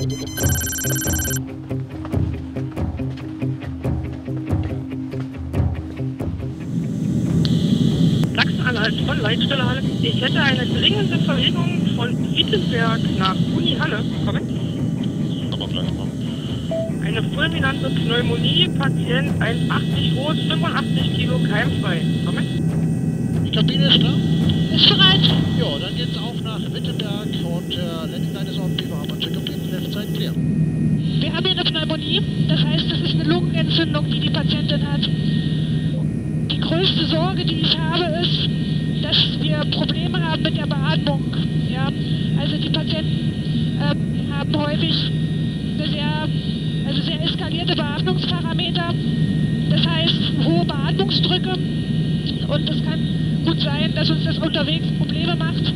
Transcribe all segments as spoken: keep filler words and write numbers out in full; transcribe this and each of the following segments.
bitte. Sachsen-Anhalt von Leitstelle Halle. Ich hätte eine dringende Verlegung von Wittenberg nach Uni Halle. Moment. Aber gleich mal. Eine fulminante Pneumonie, Patient eins Komma achtzig groß, fünfundachtzig Kilo, keimfrei. Moment. Die Kabine ist da? Ist bereit. Ja, dann geht's auf nach Wittenberg und äh, Landing Line ist on. Wir haben Check-up in Left Side clear. Wir haben hier eine Pneumonie, das heißt, es ist eine Lungenentzündung, die die Patientin hat. Die größte Sorge, die ich habe, ist, dass wir Probleme haben mit der Beatmung. Ja? Also die Patienten ähm, haben häufig eine sehr, also sehr eskalierte Beatmungsparameter, das heißt hohe Beatmungsdrücke, und es kann gut sein, dass uns das unterwegs Probleme macht.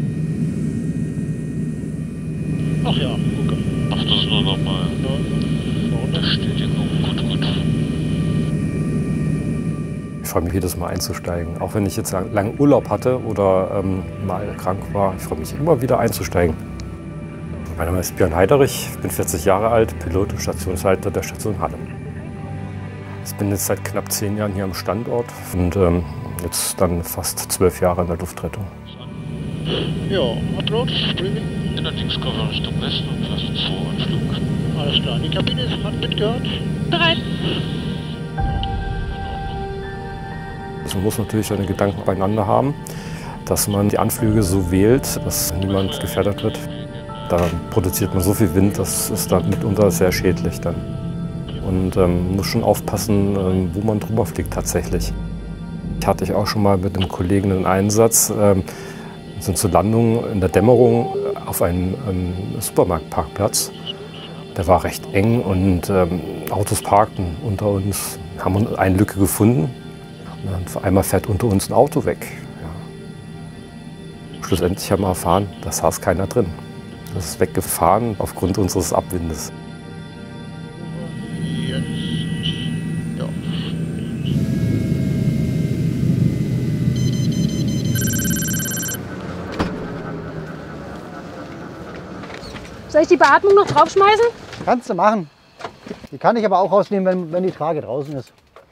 Ach ja, okay. Ach, das ist nur nochmal eine Bestätigung. Gut, gut. Ich freue mich jedes Mal einzusteigen. Auch wenn ich jetzt lange Urlaub hatte oder ähm, mal krank war, ich freue mich immer wieder einzusteigen. Mein Name ist Björn Heiderich, ich bin vierzig Jahre alt, Pilot und Stationsleiter der Station Halle. Ich bin jetzt seit knapp zehn Jahren hier am Standort und ähm, jetzt dann fast zwölf Jahre in der Luftrettung. Ja, Approach, Streaming. Allerdings kommen wir Richtung Westen und fast vor Anflug. Alles klar, die Kabine ist hat mitgehört. Bereit. Also man muss natürlich seine Gedanken beieinander haben, dass man die Anflüge so wählt, dass niemand gefährdet wird. Da produziert man so viel Wind, das ist dann mitunter sehr schädlich dann. Und ähm, muss schon aufpassen, ähm, wo man drüber fliegt tatsächlich. Ich hatte ich auch schon mal mit einem Kollegen einen Einsatz, ähm, sind zur Landung in der Dämmerung auf einem ähm, Supermarktparkplatz. Der war recht eng und ähm, Autos parkten unter uns, haben eine Lücke gefunden. Und dann auf einmal fährt unter uns ein Auto weg. Ja. Schlussendlich haben wir erfahren, da saß keiner drin. Das ist weggefahren aufgrund unseres Abwindes. Jetzt. Ja. Soll ich die Beatmung noch draufschmeißen? Kannst du machen. Die kann ich aber auch rausnehmen, wenn, wenn die Trage draußen ist.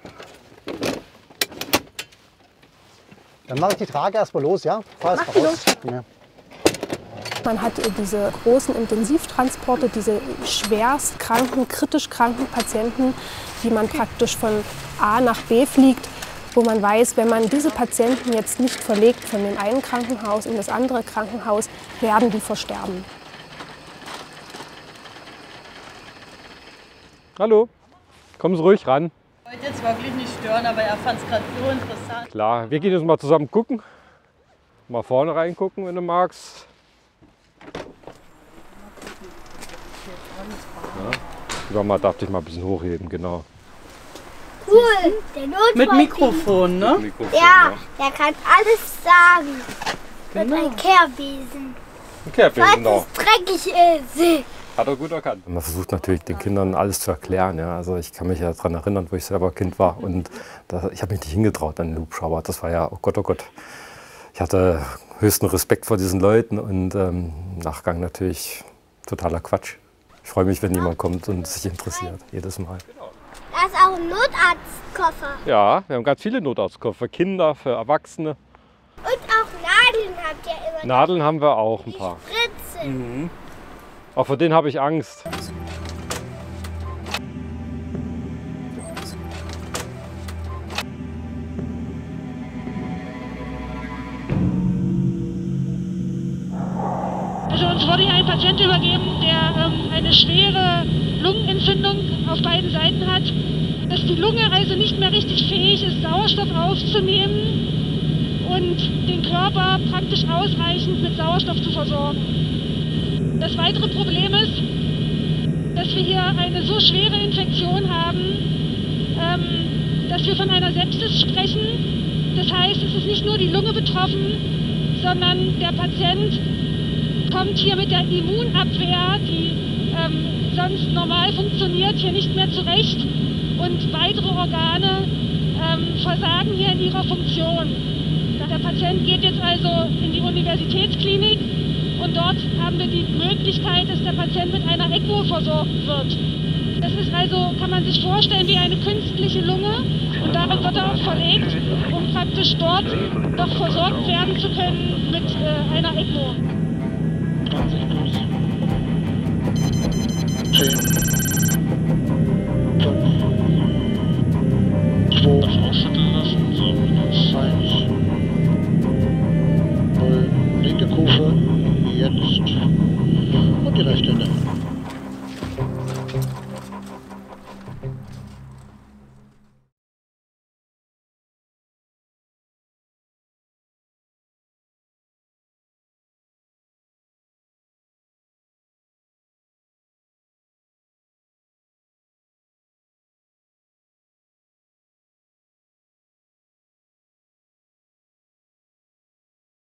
Dann mache ich die Trage erstmal los, ja? Fahr erst mal raus. Ja. Man hat diese großen Intensivtransporte, diese schwerst kranken, kritisch kranken Patienten, die man praktisch von A nach B fliegt, wo man weiß, wenn man diese Patienten jetzt nicht verlegt von dem einen Krankenhaus in das andere Krankenhaus, werden die versterben. Hallo, kommen Sie ruhig ran. Ich wollte jetzt wirklich nicht stören, aber er fand es gerade so interessant. Klar, wir gehen jetzt mal zusammen gucken. Mal vorne reingucken, wenn du magst. Ja, mal darf dich mal ein bisschen hochheben, genau. Cool, der Notfall. Mit Mikrofon, ne? Mit Mikrofon, Ja, der kann alles sagen. Genau. Mit einem Kehrbesen. Ein Kehrpferd, Falls genau. es dreckig ist. Hat er gut erkannt. Man versucht natürlich den Kindern alles zu erklären. Ja. Also ich kann mich ja daran erinnern, wo ich selber Kind war. Und da, ich habe mich nicht hingetraut an den Hubschrauber. Das war ja, oh Gott, oh Gott. Ich hatte höchsten Respekt vor diesen Leuten und ähm, im Nachgang natürlich totaler Quatsch. Ich freue mich, wenn jemand kommt und sich interessiert, jedes Mal. Da ist auch ein Notarztkoffer. Ja, wir haben ganz viele Notarztkoffer für Kinder, für Erwachsene. Und auch Nadeln habt ihr immer. Nadeln haben wir auch ein paar. Spritzen. Mhm. Auch vor denen habe ich Angst. Also uns wurde hier ein Patient übergeben, der ähm, eine schwere Lungenentzündung auf beiden Seiten hat. Dass die Lunge also nicht mehr richtig fähig ist, Sauerstoff aufzunehmen und den Körper praktisch ausreichend mit Sauerstoff zu versorgen. Das weitere Problem ist, dass wir hier eine so schwere Infektion haben, ähm, dass wir von einer Sepsis sprechen. Das heißt, es ist nicht nur die Lunge betroffen, sondern der Patient kommt hier mit der Immunabwehr, die ähm, sonst normal funktioniert, hier nicht mehr zurecht. Und weitere Organe ähm, versagen hier in ihrer Funktion. Der Patient geht jetzt also in die Universitätsklinik Und dort haben wir die Möglichkeit, dass der Patient mit einer ECMO versorgt wird. Das ist also, kann man sich vorstellen, wie eine künstliche Lunge. Und darin wird er auch verlegt, um praktisch dort noch versorgt werden zu können mit äh, einer ECMO. zwanzig plus. zehn. fünf. zwei. Ausschütteln lassen. So. eins. null. Linke Kufe. Jetzt. Und die rechte in der Hand.